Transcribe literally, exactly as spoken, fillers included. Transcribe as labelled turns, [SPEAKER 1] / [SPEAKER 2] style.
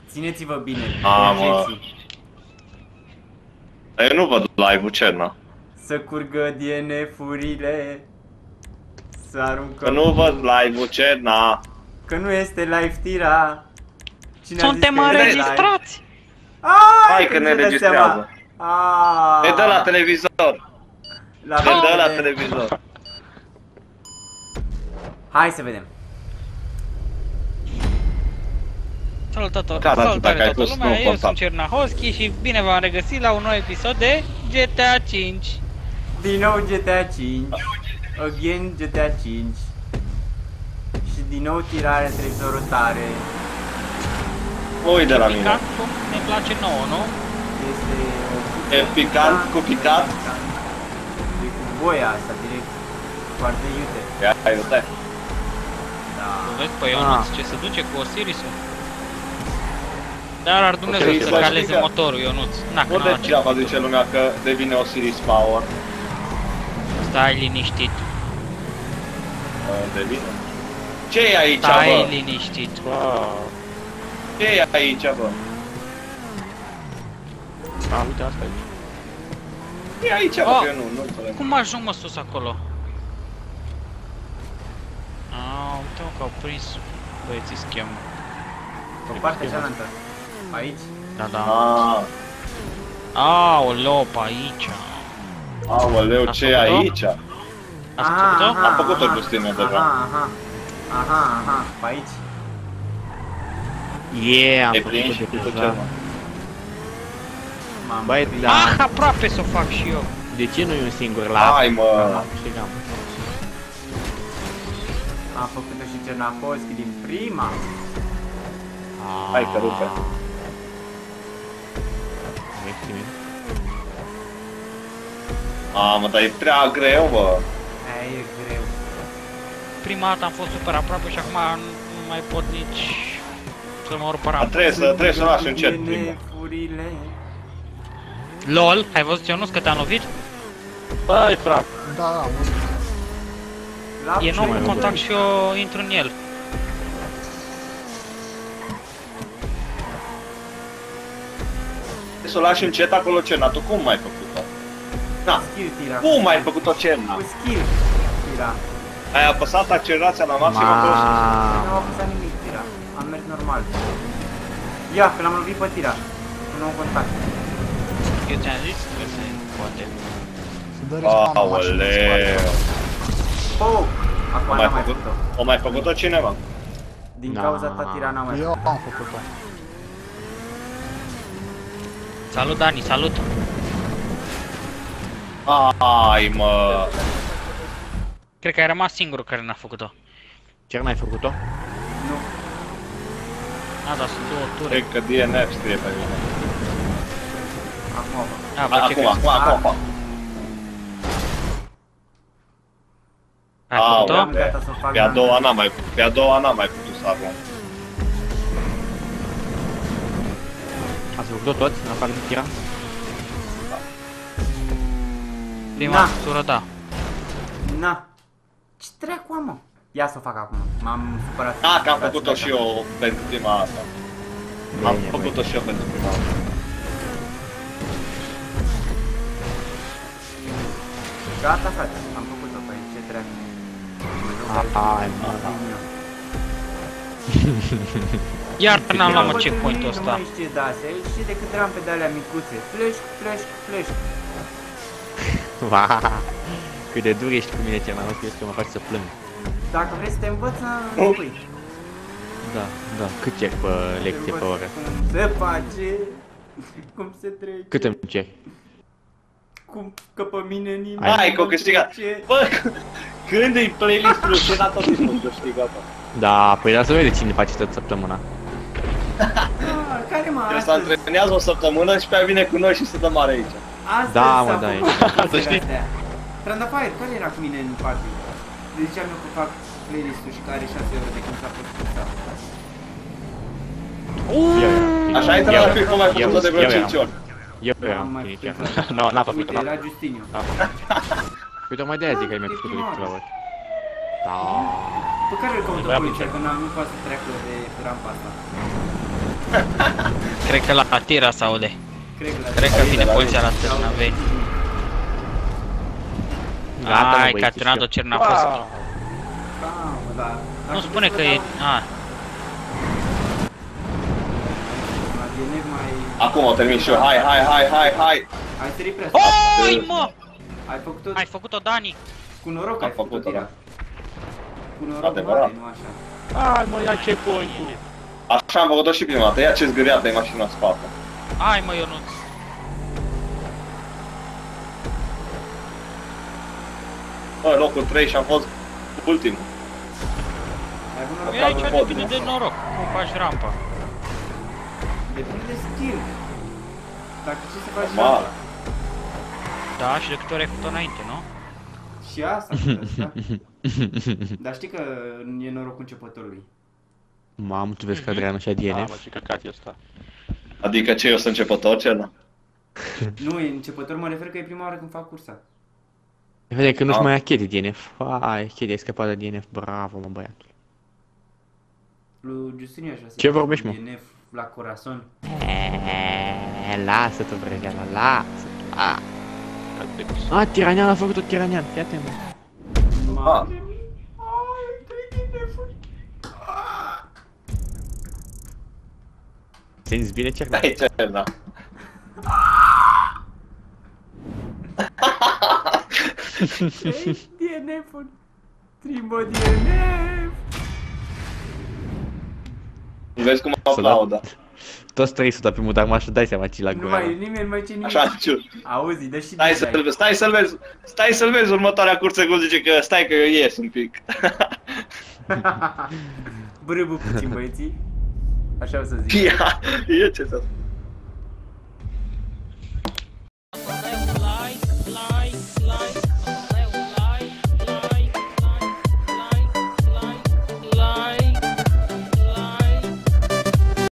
[SPEAKER 1] Țineți-vă bine.
[SPEAKER 2] Mamă. Eu nu văd live-ul, Cerna.
[SPEAKER 1] Să curgă D N F-urile. Să aruncăm.
[SPEAKER 2] Că nu văd live-ul, Cerna.
[SPEAKER 1] Că nu este live tira. Cine
[SPEAKER 3] Suntem înregistrați.
[SPEAKER 2] Hai că ne înregistrează. E de la televizor.
[SPEAKER 1] La
[SPEAKER 2] E de la televizor.
[SPEAKER 1] Hai să vedem.
[SPEAKER 3] Salutător,
[SPEAKER 2] Gata,
[SPEAKER 3] salutare
[SPEAKER 2] dacă ai
[SPEAKER 3] toată
[SPEAKER 2] pus
[SPEAKER 3] lumea,
[SPEAKER 2] nou
[SPEAKER 3] eu
[SPEAKER 2] contact.
[SPEAKER 3] sunt Cernahoschi și bine v-am regăsit la un nou episod de G T A cinci.
[SPEAKER 1] Din nou G T A cinci. Again G T A cinci. Și din nou tirare televizorul tare.
[SPEAKER 2] Ui de la mine.
[SPEAKER 3] Picant, cum ne place nouă, nu?
[SPEAKER 1] Este o...
[SPEAKER 2] E picant cu picat.
[SPEAKER 1] E cu boia asta direct. Foarte iute.
[SPEAKER 2] Ia, uite.
[SPEAKER 1] Da.
[SPEAKER 3] Tu vezi pe Ionuț ce se duce cu Osiris-ul? Dar ar Dumnezeu
[SPEAKER 2] Osiris,
[SPEAKER 3] să
[SPEAKER 2] bă,
[SPEAKER 3] caleze
[SPEAKER 2] știi că-
[SPEAKER 3] motorul, Ionuț. Na, că
[SPEAKER 2] Nu
[SPEAKER 3] n-a
[SPEAKER 2] degeaba zice lumea că devine Osiris Power.
[SPEAKER 3] Stai liniștit,
[SPEAKER 2] Devine. Ce e aici,
[SPEAKER 3] stai
[SPEAKER 2] bă?
[SPEAKER 3] liniștit.
[SPEAKER 2] Ce e aici, bă?
[SPEAKER 4] A, uite, asta e.
[SPEAKER 2] E aici, bă,
[SPEAKER 3] Oh.
[SPEAKER 2] că eu nu, nu înțeleg.
[SPEAKER 3] Cum ajung mă sus acolo? Aaa, uite mă că au prins băieții schemă.
[SPEAKER 1] Pe partea cealaltă. Aici.
[SPEAKER 3] Da, da.
[SPEAKER 2] Ah,
[SPEAKER 3] Aoleo, pe aici.
[SPEAKER 2] aoleu,
[SPEAKER 3] Ați
[SPEAKER 2] ce e
[SPEAKER 3] făcut-o?
[SPEAKER 2] aici?
[SPEAKER 3] Ați făcut-o?
[SPEAKER 2] Am făcut-o cu tine deja.
[SPEAKER 1] Aha, aha. Aha, aha. Pe aici.
[SPEAKER 4] Yeah, am
[SPEAKER 2] E
[SPEAKER 4] făcut-o
[SPEAKER 2] prins și
[SPEAKER 4] de
[SPEAKER 2] tu
[SPEAKER 4] deja.
[SPEAKER 2] ce, mă?
[SPEAKER 1] M-am
[SPEAKER 4] Băi,
[SPEAKER 1] prins.
[SPEAKER 4] da.
[SPEAKER 3] Ah, aproape să o fac și eu.
[SPEAKER 4] De ce nu e un singur la
[SPEAKER 2] Hai, mă.
[SPEAKER 4] Am câștigam.
[SPEAKER 1] Am făcut-o și Cernahoschi din prima.
[SPEAKER 2] Hai că rupe. Mamă, dar e prea greu, bă.
[SPEAKER 1] Aia e greu.
[SPEAKER 3] Prima dată am fost super aproape și acum nu mai pot nici să mă urc pe
[SPEAKER 2] Dar
[SPEAKER 3] rampă.
[SPEAKER 2] trebuie să, trebuie să lași încet
[SPEAKER 1] D
[SPEAKER 2] prima.
[SPEAKER 1] N F-urile.
[SPEAKER 3] LOL, ai văzut Ionuț că te-am lovit?
[SPEAKER 4] Băi, frate.
[SPEAKER 1] La
[SPEAKER 3] E nou
[SPEAKER 4] mai
[SPEAKER 3] cu contact și eu intru în el.
[SPEAKER 2] Trebuie să o lași încet acolo, Cerna. Tu cum ai făcut-o? Na,
[SPEAKER 1] skill tira.
[SPEAKER 2] cum ai făcut-o, Cerna?
[SPEAKER 1] Cu skill tira.
[SPEAKER 2] Ai apăsat accelerația la maximă pe sus.
[SPEAKER 1] Nu am apăsat nimic tira. Am mers normal. Ia, că l-am lovit pe tira. Cu nou contact.
[SPEAKER 3] Eu ți-am zis că se poate.
[SPEAKER 2] Aoleu.
[SPEAKER 1] Oh! Acum
[SPEAKER 2] O mai
[SPEAKER 1] n-am mai
[SPEAKER 2] făcut?
[SPEAKER 1] făcut-o.
[SPEAKER 2] O mai făcut-o cineva?
[SPEAKER 1] Din
[SPEAKER 4] Da.
[SPEAKER 1] cauza ta tira n-am mai
[SPEAKER 5] Eu
[SPEAKER 1] făcut-o.
[SPEAKER 5] am făcut-o.
[SPEAKER 3] Salut Dani, salut!
[SPEAKER 2] Ai, mă.
[SPEAKER 3] Cred că ai rămas singurul care n-a făcut-o.
[SPEAKER 4] Ce n-ai făcut-o?
[SPEAKER 1] Nu.
[SPEAKER 3] A, dar sunt două ture.
[SPEAKER 2] Cred că D N F scrie pe mine.
[SPEAKER 1] Acum.
[SPEAKER 3] A, bă, ce
[SPEAKER 2] Acum,
[SPEAKER 3] crezi?
[SPEAKER 2] acum, acum, acum.
[SPEAKER 3] Ai
[SPEAKER 2] Au,
[SPEAKER 3] făcut-o?
[SPEAKER 1] Am gata să o fac.
[SPEAKER 2] Pe a doua n-am mai, pe a doua n-am mai putut să arunc.
[SPEAKER 4] Ați făcut-o toți, în afară de tira?
[SPEAKER 3] Prima
[SPEAKER 1] Na.
[SPEAKER 3] tură, da.
[SPEAKER 1] Na. Ce treacu am, mă? Ia să o fac acum. M-am supărat.
[SPEAKER 2] Da, că am făcut-o și eu pentru prima dată. Am
[SPEAKER 4] Bine,
[SPEAKER 2] făcut-o și eu pentru prima dată.
[SPEAKER 1] Gata, frate. Am făcut-o. Păi ce treacu?
[SPEAKER 4] Hai, mă.
[SPEAKER 3] Iar n-am luat mă
[SPEAKER 1] Bă,
[SPEAKER 3] checkpoint-ul
[SPEAKER 1] Nu
[SPEAKER 3] ăsta.
[SPEAKER 1] mai știe de astea. El știe decât rampe de alea micuțe. Flash, flash, flash.
[SPEAKER 4] Va. Cât de dur ești cu mine, Cernahoschi, ești că mă faci să plâng.
[SPEAKER 1] Dacă vrei să te învăț,
[SPEAKER 2] Oh.
[SPEAKER 1] nu spui.
[SPEAKER 4] Da, da. Cât cer pe lecție pe oră?
[SPEAKER 1] Cum se face, cum se trece,
[SPEAKER 4] Cât îmi ceri?
[SPEAKER 1] cum că pe mine nimeni
[SPEAKER 2] Hai, că o
[SPEAKER 1] nu
[SPEAKER 2] câștigat.
[SPEAKER 1] trece.
[SPEAKER 2] Bă, când e playlist-ul Cena tot timpul câștigat.
[SPEAKER 4] Da, păi dar să vede cine face tot săptămâna.
[SPEAKER 1] Ah, care mă,
[SPEAKER 2] El se
[SPEAKER 1] astăzi,
[SPEAKER 2] antrenează o săptămână și pe aia vine cu noi și se dă mare aici.
[SPEAKER 1] astăzi
[SPEAKER 4] Da,
[SPEAKER 1] s-a
[SPEAKER 4] mă, da,
[SPEAKER 1] făcut
[SPEAKER 2] să știi.
[SPEAKER 1] astea. Trandafire, care era cu mine în party? Le ziceam eu că fac playlist-ul și că are șase euro de când s-a fost ăsta.
[SPEAKER 4] Eu eram.
[SPEAKER 2] Așa ai intrat la pic cum ai
[SPEAKER 4] Eu-
[SPEAKER 2] făcut-o de vreo
[SPEAKER 4] eu
[SPEAKER 2] cinci
[SPEAKER 4] eram.
[SPEAKER 2] ori.
[SPEAKER 4] Eu
[SPEAKER 1] Nu am
[SPEAKER 4] eram
[SPEAKER 1] mai
[SPEAKER 4] inițial.
[SPEAKER 1] făcut.
[SPEAKER 4] Nu, n-a făcut-o.
[SPEAKER 1] Uite, era Justiniu.
[SPEAKER 4] Uite, mai de-aia zic că ai mai făcut-o de câteva ori. Da.
[SPEAKER 1] Pe care îl căută
[SPEAKER 4] Băia
[SPEAKER 1] poliția,
[SPEAKER 4] poliția.
[SPEAKER 1] că n-am- nu poate să treacă de rampa asta.
[SPEAKER 3] Cred că la tira se aude.
[SPEAKER 1] Cred că la
[SPEAKER 3] Cred că vine poliția la
[SPEAKER 1] Sau-
[SPEAKER 3] Târnăveni.
[SPEAKER 4] Gata, mă,
[SPEAKER 3] Ai,
[SPEAKER 4] băieți,
[SPEAKER 3] Catenado
[SPEAKER 4] știu.
[SPEAKER 3] Cern a fost...
[SPEAKER 1] Da, mă, da.
[SPEAKER 3] Nu
[SPEAKER 1] Dacă
[SPEAKER 3] spune
[SPEAKER 1] vreți
[SPEAKER 3] că
[SPEAKER 1] să vă
[SPEAKER 3] e...
[SPEAKER 1] dau-
[SPEAKER 3] A,
[SPEAKER 1] La D N F mai...
[SPEAKER 2] Acum o termin și eu, hai, hai, hai, hai, hai!
[SPEAKER 1] Ai sărit prea sus.
[SPEAKER 3] oi, mă!
[SPEAKER 1] Ai făcut-o
[SPEAKER 3] Ai făcut-o, Dani?
[SPEAKER 1] cu noroc,
[SPEAKER 2] Am
[SPEAKER 1] ai făcut-o
[SPEAKER 2] făcut-o,
[SPEAKER 1] tira. Cu noroc
[SPEAKER 2] Adevărat.
[SPEAKER 1] mare, nu așa.
[SPEAKER 4] Hai mă, ia checkpoint-ul.
[SPEAKER 2] Așa am făcut-o și prima dată, ia ce zgâriată e mașina în spate.
[SPEAKER 3] Hai, mă, Ionuț.
[SPEAKER 2] Bă, locul trei și am fost ultimul.
[SPEAKER 1] Ai avut noroc.
[SPEAKER 3] Păi aici
[SPEAKER 2] nu pot,
[SPEAKER 3] depinde
[SPEAKER 2] nu.
[SPEAKER 3] de noroc, cum faci rampa.
[SPEAKER 1] Depinde de skill. Dacă ce să faci
[SPEAKER 2] Normal.
[SPEAKER 1] rampa.
[SPEAKER 3] Da, și de câte ori ai făcut-o înainte, nu?
[SPEAKER 1] Și asta, da. Dar știi că e norocul începătorului.
[SPEAKER 4] Mamă, tu vezi că Adrian așa D N
[SPEAKER 5] Mamă,
[SPEAKER 4] F?
[SPEAKER 5] ce căcat e ăsta.
[SPEAKER 2] Adică ce, eu sunt începător, ce nu?
[SPEAKER 1] Nu, e începător, mă refer că e prima oară când fac cursa.
[SPEAKER 4] Vede că nu-și
[SPEAKER 2] Ah.
[SPEAKER 4] mai ia Chedi D N F. Hai, Chedi, ai scăpat de D N F. Bravo, mă, băiatul.
[SPEAKER 1] Lui Justiniu aș vrea să
[SPEAKER 4] Ce
[SPEAKER 1] facă
[SPEAKER 4] vorbești, mă?
[SPEAKER 1] D N F la Corazon.
[SPEAKER 4] Eee, lasă-te, Brăgeala, lasă-te. Ah.
[SPEAKER 5] Catex.
[SPEAKER 4] A, Tiranian a făcut-o Tiranian, fii atent, mă.
[SPEAKER 2] Ah.
[SPEAKER 1] Ai, trei D N F-uri.
[SPEAKER 4] Simți bine ce
[SPEAKER 2] Hai, ce, da.
[SPEAKER 1] trei D N F-uri. Trimbo D N F.
[SPEAKER 2] Vezi cum
[SPEAKER 4] Să
[SPEAKER 2] aplaudă.
[SPEAKER 4] Toți trei sunt pe mut, acum și dai seama ce la
[SPEAKER 1] Nu
[SPEAKER 4] gura.
[SPEAKER 1] mai e nimeni, mai ce nimic.
[SPEAKER 2] Așa, ciu.
[SPEAKER 1] Auzi, dă și
[SPEAKER 2] Stai
[SPEAKER 1] de-ai.
[SPEAKER 2] să-l vezi, stai să-l vezi, stai să-l vezi următoarea cursă cum zice că stai că eu ies un pic.
[SPEAKER 1] Brâbă puțin, băieții. Așa o să zic.
[SPEAKER 2] Ia, e ce să